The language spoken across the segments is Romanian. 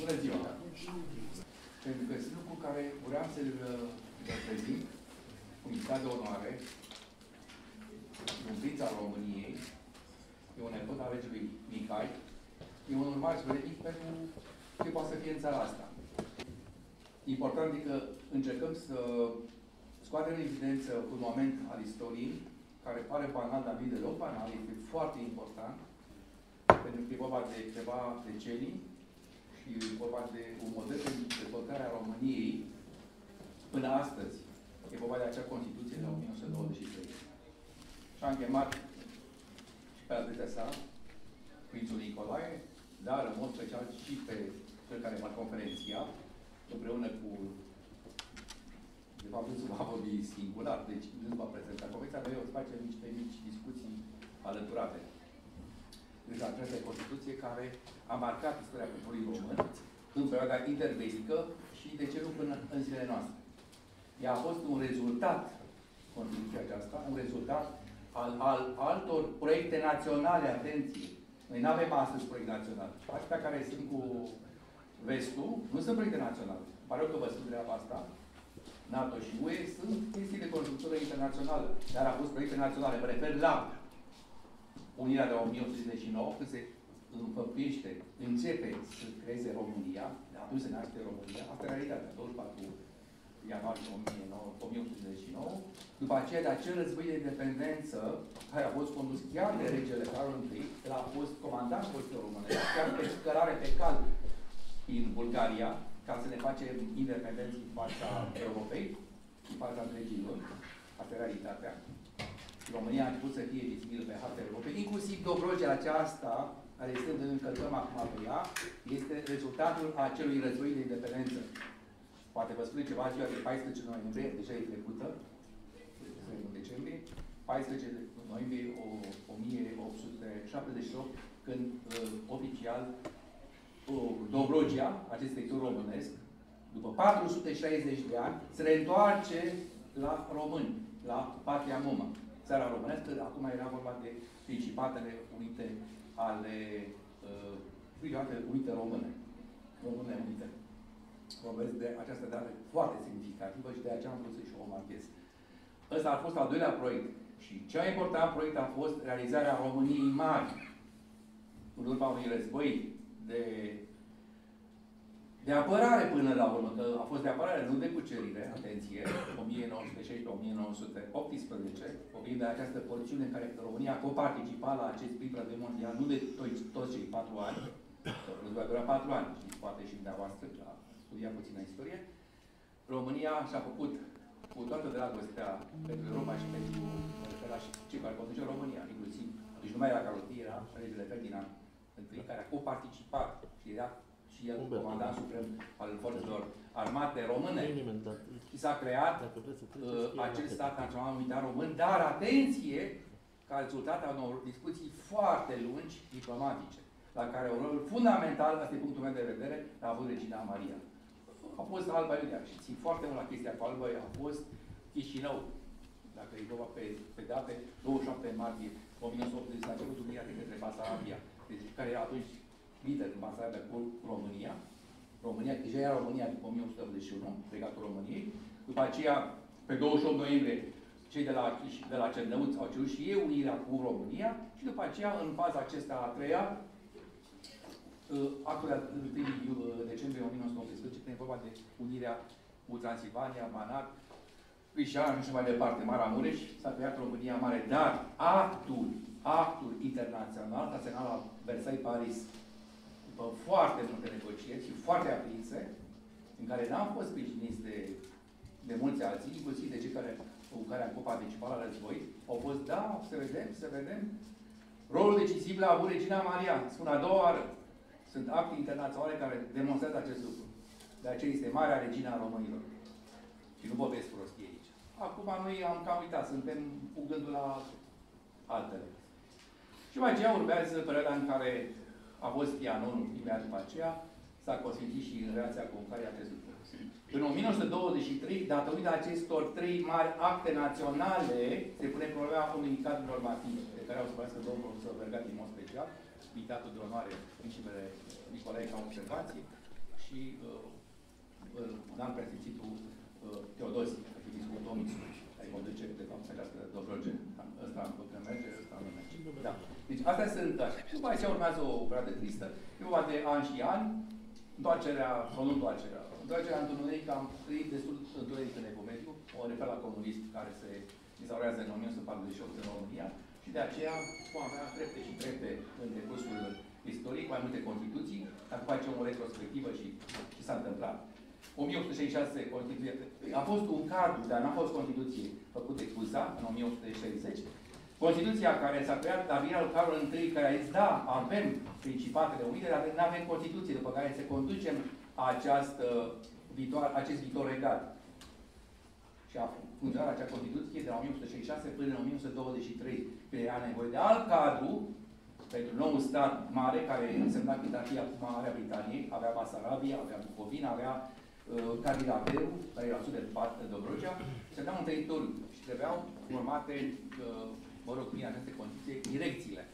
Bună ziua! Pentru că sunt lucru care vreau să-l prezint cu invitat de onoare, un prinț al României, e un nepot al regelui Mihai, e un urmaș vrednic pentru ce poate să fie în țara asta. Important e că încercăm să scoatem în evidență un moment al istoriei, care pare banal, dar vine deloc banal, este foarte important, pentru că e vorba de ceva decenii și e vorba de un model de dezvoltare a României până astăzi. E vorba de acea Constituție de 1923. Și am chemat și pe adresa sa, Prințul Nicolae, dar în mod special și pe cel care va conferenția, împreună cu, de fapt, nu se va vorbi singular, deci nu va prezenta conferenția, dar eu o să facem niște mici discuții alăturate. Deci această Constituție care a marcat istoria poporului român în perioada interbelică și, de ce nu, până în zilele noastre. Ea a fost un rezultat, Constituția aceasta, un rezultat al altor proiecte naționale, atenție. Noi nu avem astăzi proiecte naționale. Astea care sunt cu vestul, nu sunt proiecte naționale. Pare rău că vă spun treaba asta. NATO și UE sunt chestii de conjunctură internațională, dar au fost proiecte naționale. Mă refer la Unirea de 1939, când se înfăptuiește, începe să creeze România, atunci se naște România, asta e realitatea, 24 ianuarie 1839, după aceea de acel război de independență, care a fost condus chiar de regele Carol I, el a fost comandant forțelor românești, chiar pe cărare pe cal în Bulgaria, ca să ne facem independenți în fața Europei, în fața întregii luni. Asta e realitatea. România a început să fie vizibilă pe harta Europei, inclusiv Dobrogea aceasta, care este în încălcăm acum pe ea, este rezultatul acelui război de independență. Poate vă spune ceva, ziua de 14 noiembrie, deja e trecută, în decembrie, 14 noiembrie 1878, când oficial Dobrogea, acest teritoriu românesc, după 460 de ani, se reîntoarce la români, la patria mumă. Țara românească, acum era vorba de Principatele Unite ale Unite Române. Române Unite. Vorbesc de această dată foarte semnificativă și de aceea am vrut să-și o marchez. Ăsta a fost al doilea proiect. Și cel mai important proiect a fost realizarea României mari. În urma unui război de apărare până la urmă, că a fost de apărare, nu de cucerire, atenție, 1916-1918, vorbim de această porțiune în care România a coparticipat la acest prim război mondial, nu de toți cei 4 ani, războiul a durat 4 ani, și poate și dumneavoastră, la studia puțină istorie, România și-a făcut cu toată dragostea pentru Europa și pentru cei care conduce România, inclusiv, deci numai la Carol I era regele Ferdinand I, care a coparticipat și era și el comandant suprem al forțelor armate române. Și s-a creat acel stat național unitar român, dar atenție, ca rezultat a unor discuții foarte lungi diplomatice, la care un rol fundamental, asta e punctul meu de vedere, a avut Regina Maria. A fost Alba Iulia și țin foarte mult la chestia cu Alba, a fost Chișinău, dacă e vorba pe date, 27 martie 1980, la început unirea de către Basarabia, deci care era atunci lider în Basarabia cu România. România, deja era România după 1981, regatul României. După aceea, pe 28 noiembrie, cei de la Cernăuți au cerut și ei unirea cu România și după aceea, în faza acesta a treia, actul de 1 decembrie 1918, când e vorba de unirea cu Transilvania, Banat, Crișan și mai departe, Maramureș, s-a creat România Mare, dar actul internațional, s-a semnat la Versailles, Paris, după foarte multe negocieri și foarte aprinse, în care n-am fost sprijiniți de mulți alții, inclusiv de cei cu care am coparticipat la război, au fost, da, să vedem, rolul decisiv l-a avut Regina Maria, spun a doua oară. Sunt acte internaționale care demonstrează acest lucru. De aceea este Marea Regina a Românilor. Și nu vorbesc prostie aici. Acum noi am cam uitat, suntem cu gândul la altele. Și mai aceea urmează perioada în care a fost Trianonul, imediat după aceea, s-a consfințit și în relația cu Ungaria acest lucru. În 1923, datorită acestor 3 mari acte naționale, se pune problema unui cadru normativ, de care au să vorbească domnul profesor Vergat în mod special, invitatul de onoare, principele Nicolae, ca observație, și un alt preasfințitul Teodosie, arhiepiscopul Tomițu, care mă duce, de fapt, să această Dobrogea. Ăsta nu merge, ăsta nu merge. Da. Deci, astea sunt așa. După aceea urmează o perioadă tristă. E vorba de ani și ani, întoarcerea, sau nu întoarcerea, întoarcerea întuneric, am trăit destul întuneric în Evul Mediu, o refer la comunism care se instaurează în 1948 în România și de aceea vom avea trepte și trepte în decursul istoric, mai multe Constituții, dacă facem o retrospectivă și ce s-a întâmplat. 1866 Constituție. A fost un cadru, dar n-a fost Constituție făcut de CUSA în 1860. Constituția care s-a creat la Admiral Carol I, care a zis, da, avem Principatele Unite, dar nu avem Constituție, după care să conducem acest viitor regat. Și a funcționat acea Constituție de la 1866 până în 1923, când era nevoie de alt cadru pentru nou stat mare, care însemna cât ar fi acum Marea Britanie, avea Basarabia, avea Bucovina, avea Cadilaberu, care era sud de Dobrogea, și aveam un teritoriu și trebuiau formate, mă rog, prin aceste condiții, direcțiile.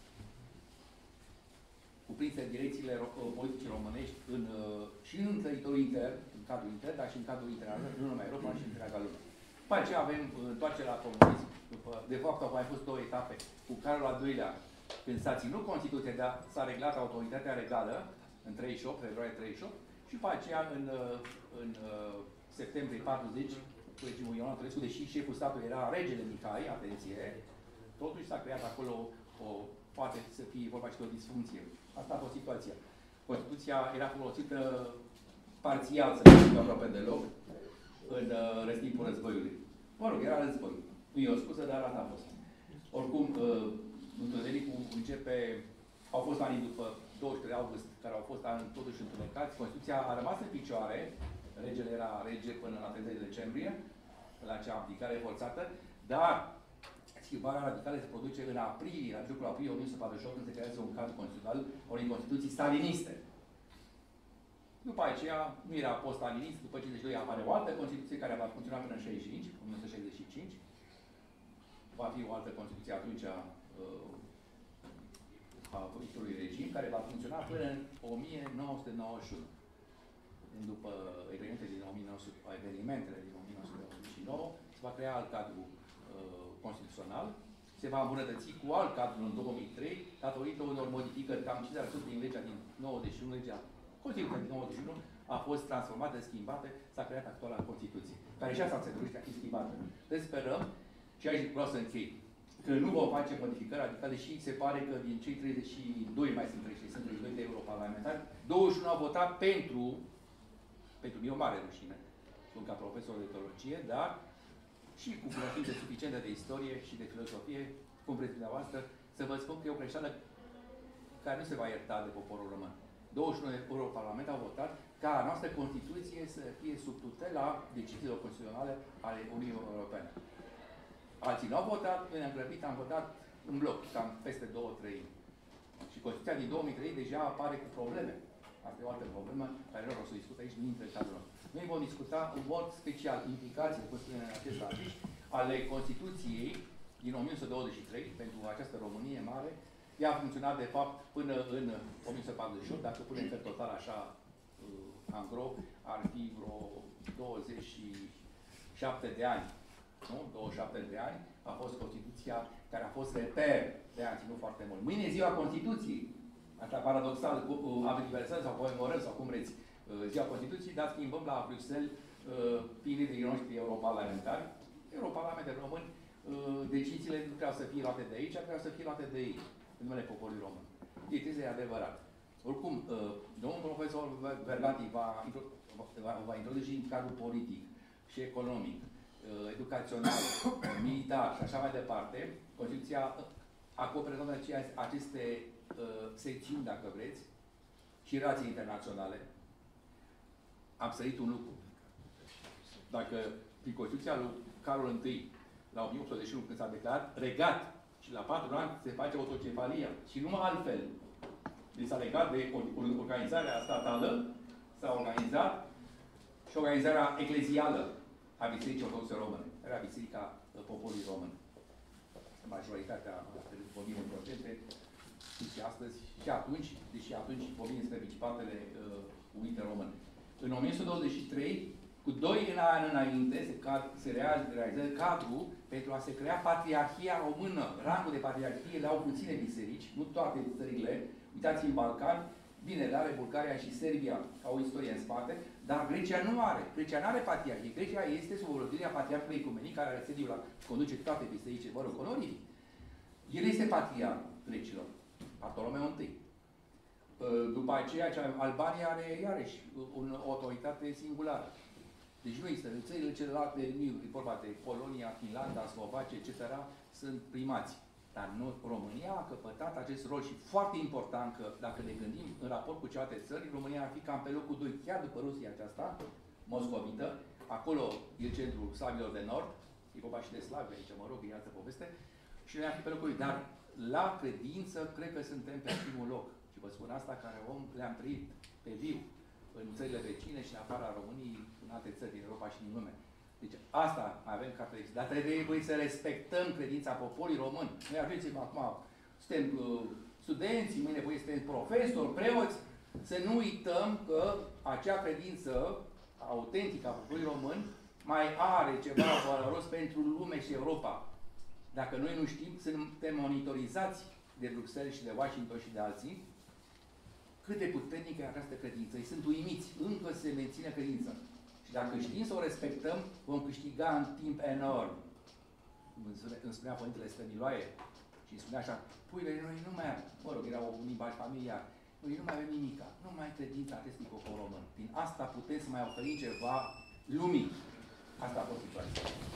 Cuprinse direcțiile politicii românești și în teritoriul intern, în cadrul intern, dar și în cadrul internațional, nu numai Europa, și întreaga lume. După aceea avem întoarcerea la comunism. De fapt, au mai fost două etape. Cu Carol al II-lea, când s-a ținut Constituția, dar s-a reglat autoritatea regală, în 38, februarie 38, și după aceea, în septembrie 40, cu regimul Ioan Antonescu, deși șeful statului era regele Mihai, atenție, totuși s-a creat acolo poate să fie vorba și de o disfuncție. Asta a fost situația. Constituția era folosită parțial, să nu zic aproape deloc, în răstimpul războiului. Mă rog, era război. Nu e o scuză, dar asta a fost. Oricum, întunericul începe, au fost anii după 23 august, care au fost totuși întunecați. Constituția a rămas în picioare, regele era rege până la 30 decembrie, la acea aplicare forțată, dar schimbarea radicală se produce în aprilie, la jocul aprilie 1948, când se creează un cadru constituțional a unei Constituții staliniste. După aceea, nu era post-stalinist, după 52 apare o altă Constituție care va funcționa până în 65, 1965. Va fi o altă Constituție atunci a viitorului regim, care va funcționa până în 1991. După evenimentele din 1989, se va crea alt cadru constituțional, se va îmbunătăți cu alt cadru în 2003, datorită unor modificări, cam 50% din legea din 91, legea Constituția din 91, a fost transformată, schimbată, s-a creat actuala Constituție, care și asta se dorește a fi schimbată. Deci sperăm, și aici vreau să închei, că nu vom face modificări radicale și se pare că din cei 32, mai sunt 32 de europarlamentari, 21 au votat pentru mine o mare rușine, sunt ca profesor de teologie, dar și cu cunoștințe suficiente de istorie și de filosofie, cum vreți dumneavoastră, să vă spun că e o greșeală care nu se va ierta de poporul român. 21 de europarlament au votat ca a noastră Constituție să fie sub tutela deciziilor constituționale ale Uniunii Europene. Alții nu au votat, noi ne-am grăbit, am votat în bloc, cam peste 2/3. Și Constituția din 2003 deja apare cu probleme. Asta e o altă problemă care nu o să discut aici, nu intră în cadrul. Noi vom discuta în mod special implicații, cum spunem în acest afiș, ale Constituției din 1923 pentru această Românie mare. Ea a funcționat, de fapt, până în 1948, dacă punem pe total așa, angro, ar fi vreo 27 de ani. Nu? 27 de ani a fost Constituția care a fost reper, de a ținut foarte mult. Mâine e ziua Constituției. Asta paradoxal, aniversăm sau comemorăm sau cum vreți ziua Constituției, dar schimbăm la Bruxelles tinerii noștri europarlamentari. Europarlamentari români, deciziile nu trebuiau să fie luate de aici, trebuiau să fie luate de ei, în numele poporului român. E adevărat. Oricum, domnul profesor Vergati va introduce în cadrul politic și economic, educațional, militar și așa mai departe. Constituția acoperă toate aceste secțiuni, dacă vreți, și relații internaționale. Am sărit un lucru. Dacă prin Constituția lui Carol I, la 1881, când s-a declarat regat, și la 4 ani se face autocefalia, și numai altfel. Deci s-a legat de organizarea statală, s-a organizat și organizarea eclezială a Bisericii Ortodoxe Române. Era Biserica Poporului Român. Majoritatea, vorbim în procente, și astăzi, și atunci, deși atunci vorbim despre Principatele Unite Române. În 1923, cu 2 ani înainte, se realizează cadrul pentru a se crea Patriarhia Română. Rangul de Patriarhie le au puține biserici, nu toate țările. Uitați în Balcani, bine, le are Bulgaria și Serbia, ca o istorie în spate, dar Grecia nu are. Grecia nu are Patriarhie. Grecia este sub ordinea Patriarhului Ecumenic, care are sediul la conduce toate bisericile, mă rog, onorific. El este patriarhul grecilor, Bartolomeu I. După aceea, Albania are iarăși o autoritate singulară. Deci nu există. În țările celelalte, e vorba de Polonia, Finlanda, Slovacia, etc., sunt primați. Dar nu, România a căpătat acest rol și foarte important că, dacă ne gândim în raport cu celelalte țări, România ar fi cam pe locul 2, chiar după Rusia aceasta, moscovită. Acolo e centrul slavilor de nord, e vorba și de slavi aici, mă rog, e altă poveste. Și noi am fi pe locul 2. Dar la credință, cred că suntem pe primul loc. Și vă spun asta care le-am trăit pe viu în țările vecine și în afara României, în alte țări din Europa și din lume. Deci asta avem ca credință. Dar trebuie să respectăm credința poporului român. Noi ajungem acum, suntem studenți, mâine voi suntem profesori, preoți, să nu uităm că acea credință autentică a poporului român mai are ceva valoros pentru lume și Europa. Dacă noi nu știm, suntem monitorizați de Bruxelles și de Washington și de alții, cât de puternică e această credință. Ei sunt uimiți. Încă se menține credința. Și dacă știm să o respectăm, vom câștiga în timp enorm. Îmi spunea Părintele Stăniloae și îmi spunea așa, puiile, noi nu mai avem, mă rog, era un limbaj familiar, noi nu mai avem nimica, nu mai credința acestui popor român. Din asta putem să mai oferim ceva lumii. Asta a fost situația.